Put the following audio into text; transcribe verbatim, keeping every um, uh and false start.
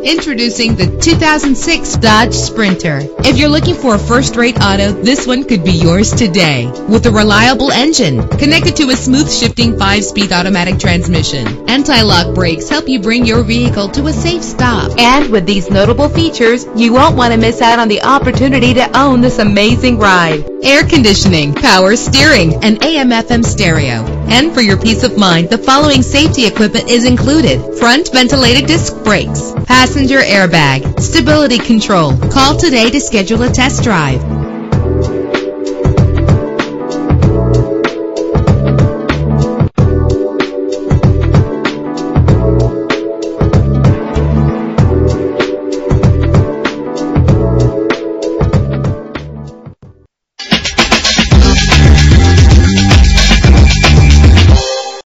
Introducing the two thousand six Dodge Sprinter. If you're looking for a first-rate auto, this one could be yours today. With a reliable engine connected to a smooth shifting five-speed automatic transmission, anti-lock brakes help you bring your vehicle to a safe stop. And with these notable features, you won't want to miss out on the opportunity to own this amazing ride. Air conditioning, power steering, and A M F M stereo. And for your peace of mind, the following safety equipment is included: front ventilated disc brakes, passenger airbag, stability control. Call today to schedule a test drive.